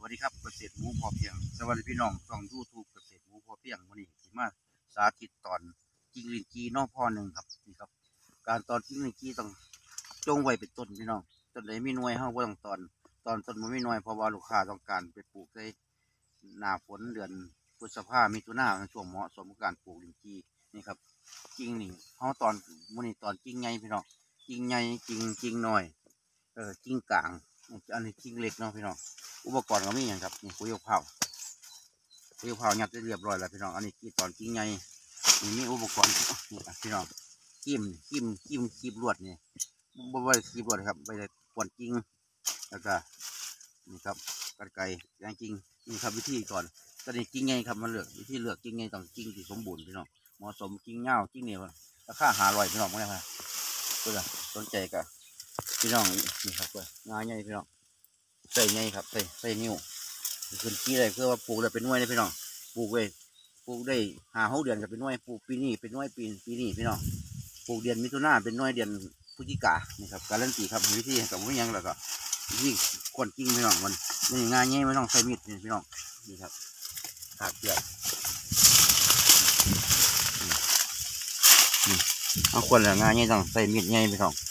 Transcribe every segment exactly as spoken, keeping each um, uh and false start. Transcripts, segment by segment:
ดีครับเกษตรหมูพอเพียงสวัสดีพี่น้องช่องยูทูบเกษตรหมูพอเพียงวันนี้ที่มาสาธิตตอนจิ้งหรีดจีนอกพ่อหนึ่งครับนี่ครับการตอนจิ้งหรีดจีต้องจงไว้เป็นต้นพี่น้องต้นไหนมีหน่วยเฮาบ่ต้องตอนตอนต้นมันไม่หน่วยเพราะว่าลูกค้าต้องการไปปลูกในหน้าฝนเดือนพฤษภามิถุนายนช่วงเหมาะสมกับการปลูกลิ้นจีนี่ครับจิ้งนี่เฮาตอนมื้อนี้ตอนจิ้งใหญ่พี่น้องจิ้งใหญ่จิ้งจิ้งน้อยเออจิ้งกลางอันนี้จิ้งเล็กเนาะพี่น้องอุปกรณ์ก็มีอย่างครับนี่ปุ๋ยเผาปุ๋ยเผายัดได้เรียบร้อยแล้วพี่น้องอันนี้กี่ตอนกิ้งไงนี่มีอุปกรณ์นี่พี่น้องกิ้มกิ้มกิ้มคีบลวดนี่บ่บ่ได้คีบลวดครับไปได้กวนกิ้งแล้วก็นี่ครับกระไก่ยางกิ้งนี่ครับวิธีก่อนตอนนี้กิ้งไงครับมันเลือกวิธีเลือกกิ้งไงต้องกิ้งที่สมบูรณ์พี่น้องเหมาะสมกิ้งเงากิ้งเนี่ยราคาหาร้อยพี่น้องไม่ได้ครับเพื่อสนใจกับพี่น้องนี่ครับเพื่องานใหญ่พี่น้องใส่ไงครับใส่ใส่นิ้วขึ้นกี้เลยเพื่อว่าปลูกได้เป็นหน่วยเลยพี่น้องปลูกเลยปลูกได้หาหกเดือนกับเป็นหน่วยปลูกปีนี้เป็นหน่วยปีปีนี้พี่น้องปลูกเดือนมิถุนาเป็นหน่วยเดือนพฤศจิกานี่ครับการเล่นตีครับวิธีกับวิธียังแล้วก็วิธีกวนกิ้งพี่น้องมันนี่งานนี้ไม่ต้องใส่มีดนี่พี่น้องนี่ครับขาดเกลือเอาคนละงานนี้ต้องใส่มีดไงพี่น้อง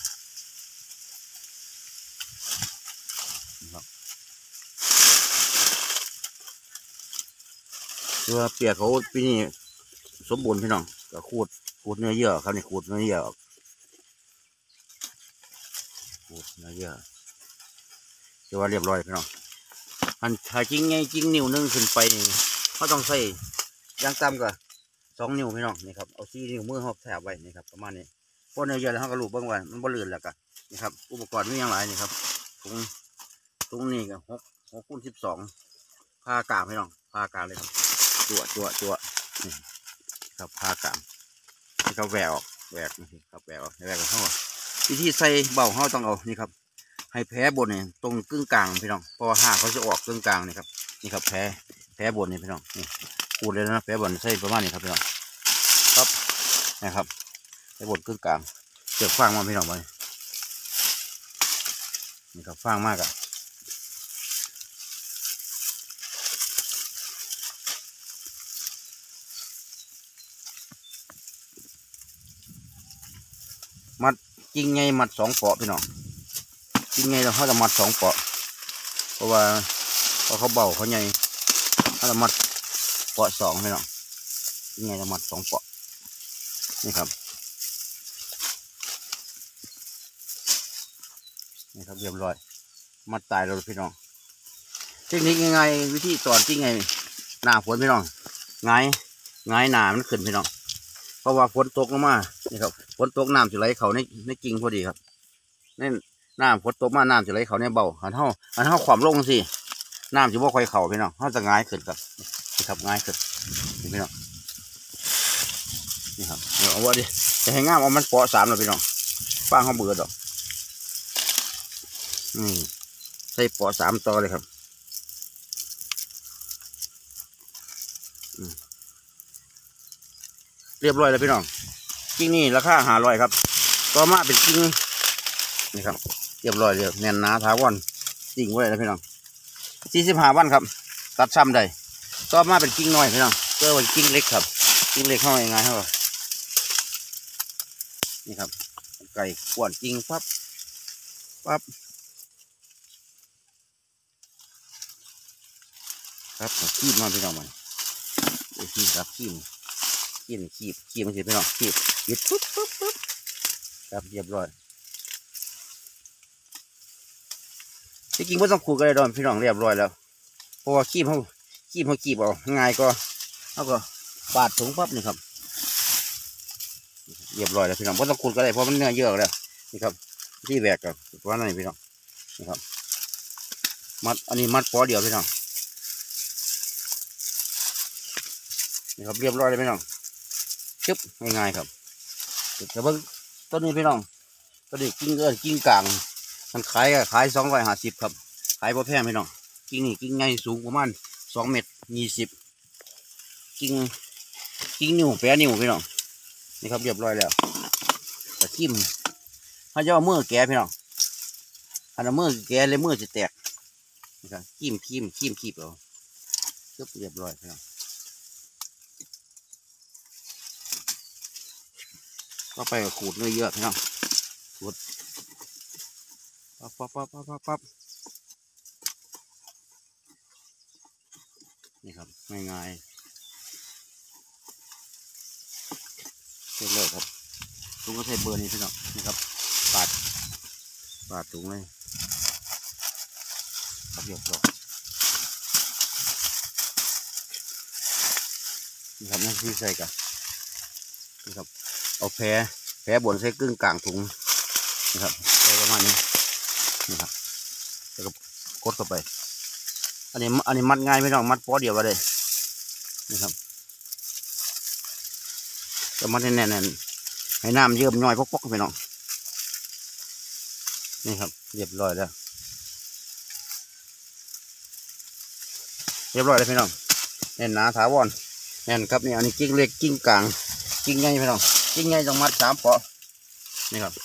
ตัวเปียกเขาปีนี้สมบูรณ์พี่น้องก็ขูดขูดเนื้อเยื่อครับนี่ขูดเนื้อเยื่อขูดเนื้อเยื่อจะว่าเรียบร้อยพี่น้องอันถ้าจริงไงจริงนิ้วนึงขึ้นไปนี่เขาต้องใส่ยางต่ำก็สองนิ้วพี่น้องนี่ครับเอาสี่นิ้วมือเขาแถบไว้นี่ครับประมาณนี้พอเนื้อเยื่อแล้วเขาก็รูปเบื้องไว้มันบ่ลื่นแล้วกันนี่ครับอุปกรณ์มีอย่างไรนี่ครับตรงตรงนี้ก็หกหกคูณสิบสองผ้ากางพี่น้องผ้ากางเลยครับตัวตัวตัวนี่ครับผ้ากางนี่ก็แหวกแหวกนี่ครับแหวกแหวกเขาวิธีใส่เบาเขาต้องเอานี่ครับให้แผลบนเนี่ยตรงกึ่งกลางพี่น้องเพราะว่าห้าเขาจะออกกึ่งกลางนี่ครับนี่ครับแผลแผลบนนี่พี่น้องนี่ขูดเลยนะแผลบนใส่ประมาณนี้ครับพี่น้องครับนะครับแผลบนกึ่งกลางเสือกฟางมาพี่น้องไปนี่ครับฟางมากอะมัดจริงไงมัดสองเปาะพี่น้องจริงไงเราเขาจะมัดสองเปาะเพราะว่าพอเขาเบาเขาใหญ่เขาจะมัดเปาะสองพี่น้องจริงไงเรามัดสองเปาะนี่ครับนี่ครับเรียบร้อยมัดตายเราพี่น้องเทคนิคยังไงวิธีตอนจริงไงหน้าฝนพี่น้องไงไงหนามันขึ้นพี่น้องเพราะว่าฝนตกลงมานี่ครับฝนตกน้ำจะไหลเขาในในกิ่งพอดีครับนี่น้ำฝนตกมาน้ำจะไหลเขาในเบาหันเท่าหันเท่าความลงสิน้ำจะว่าค่อยเข่าพี่น้องเขาจะง่ายขึ้นครับนี่ครับง่ายขึ้นนี่พี่น้องนี่ครับเอาว่าดิจะให้ง่ามเอามันเปาะสามเลยพี่น้องฟางเขาเบื่อดอกอืมใส่เปาะสามต่อเลยครับเรียบร้อยแล้วพี่น้องกิ้งนี่ราคาหาร้อยครับต่อมาเป็นกิ้งนี่ครับเรียบร้อยเลยแน่นหนาถาวรจริงไว้แล้วพี่น้องสี่สิบห้าวันครับตัดซ้ำได้ต่อมาเป็นกิ้งน้อยพี่น้องเจอว่ากิ้งเล็กครับกิ้งเล็กเข้ายังไงครับนี่ครับไก่ขวนกิ้งปั๊บปั๊บครับขีบมาพี่น้องมันขีบครับขีบขีบขีบขีบมันสิพี่น้องขีบขีบปุ๊บปุ๊บปุ๊บครับเรียบร้อยจริงๆไม่ต้องขูดก็ได้ดอนพี่น้องเรียบร้อยแล้วเพราะว่าขีบเขาขีบเขาขีบเอาง่ายก็เขาก็ปาดถุงปั๊บนี่ครับเรียบร้อยแล้วพี่น้องไม่ต้องขูดก็ได้เพราะมันเนื้อเยอะแล้วนี่ครับที่แหวกกับว่านั่นพี่น้องนี่ครับมัดอันนี้มัดปอเดียวพี่น้องนี่ครับเรียบร้อยเลยพี่น้องชึบง่ายๆครับแต่เบิ้งต้นนี้พี่น้องต้นนี้กิ้งเกินกิ้งกลางมันขายขายสองร้อยห้าสิบครับขายพอแพงพี่น้องกิ้งนี่กิ้งไงสูงประมาณสองเมตรยี่สิบกิ้งกิ้งนิ้วแปะนิ้วพี่น้องนี่ครับเรียบร้อยแล้วแต่กิ้มเขาจะเอามือแกะพี่น้องถ้าเอามือแกะเลยมือจะแตกนะครับขี้มขี้มขี้มขี้เอาเรียบเรียบร้อยพี่น้องก็ไปขูดเนื้อเยอะพี่น้องขูดปั๊บปั๊บปั๊บปั๊บปั๊บปั๊บนี่ครับง่ายๆเสร็จเลยครับถุงก็ใส่เบอร์นี้พี่น้องนี่ครับปาดปาดถุงเลยครับเรียบร้อยนี่ครับนี่ที่ใส่กันนี่ครับเอาแผลแผลบนใส่กึ่งกลางถุงนะครับใส่ประมาณนี้นี่ครับแล้วก็กดเข้าไปอันนี้อันนี้มัดง่ายไม่ต้องมัดปอเดียวก็ได้นี่ครับจะมัดให้แน่นๆให้น้ำเยิ้มย่อยปอกๆไปน้องนี่ครับเรียบร้อยแล้วเรียบร้อยแล้วพี่น้องแน่นหนาถาวรแน่นครับนี่อันนี้กิ้งเล็กกิ้งกลางกิ้งใหญ่พี่น้องกิ้งใหญ่ต้องมัดสามเปาะนี่ครับ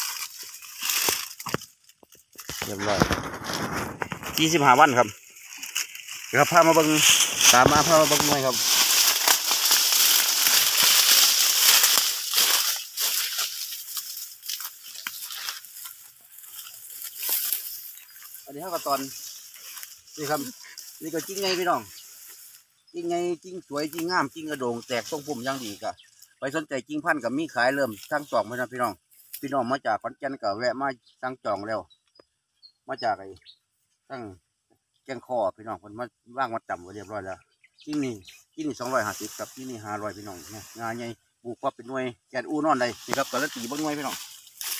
เรียบร้อยยี่สิบห้าวันครับเดี๋ยวพามาเบิ้งตามมาพามาเบิ้งหน่อยครับอันนี้เท่ากับตอนนี่ครับนี่ก็จิ้งไงพี่น้องจิ้งไงจิ้งสวยจิ้งงามจิ้งกระโดงแตกทรงผมอย่างดีกะไปสนใจจิ้งพันกับมีขายเริ่มตั้งจองไว้นะพี่น้องพี่น้องมาจากขอนแก่นก็แวะมาตั้งจองแล้วมาจากไอ้ตั้งแกงคอพี่น้องคนมาว่างมาจำไว้เรียบร้อยแล้วจิ้งนี่จิ้งนี่สองร้อยห้าสิบกับจิ้งนี่ห้าร้อยพี่น้องเนี่ยงานใหญ่บุกว่าเป็นหน่วยแกนอูนอนเลยนี่ครับการันตีเบิ้งหน่วยพี่น้อง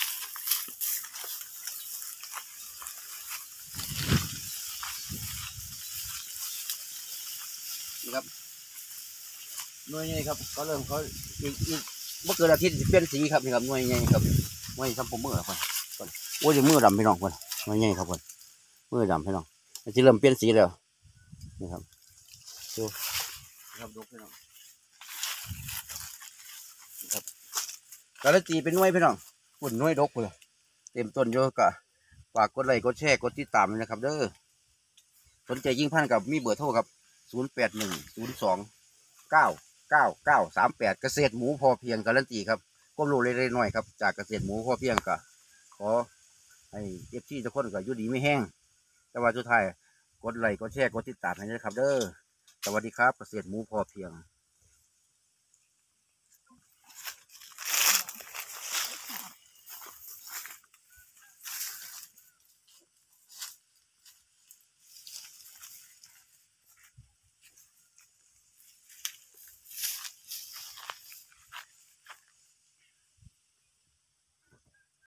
นี่ครับหน่วยใหญ่ครับก็เริ่มเขาอีกอีกเมื่อเกิดอาทิตย์เปลี่ยนสีครับนี่ครับหน่วยใหญ่ครับหน่วยทำผมมือคนคนโอ้ยมือดำพี่น้องคนหน่วยใหญ่ครับคนมือดำพี่น้องที่เริ่มเปลี่ยนสีแล้วนี่ครับดูครับดูพี่น้องครับการันตีเป็นหน่วยพี่น้องหุ่นหน่วยดกเลยเต็มต้นโยกะฝากกดไลค์กดแชร์กดติดตามนะครับเด้อสนใจยิ่งพันกับมีเบอร์โทรครับศูนย์แปดหนึ่งศูนย์สองเก้าเก้าเก้าสามแปดเกษตรหมูพอเพียงการันตีครับก้มลงเล็กๆหน่อยครับจากเกษตรหมูพอเพียงกะขอให้เอฟซีทุกคนก็อยู่ดีไม่แห้งแต่ว่าสุดท้ายกดไลค์กดแชร์กดติดตามให้ด้วยครับเด้อสวัสดีครับเกษตรหมูพอเพียง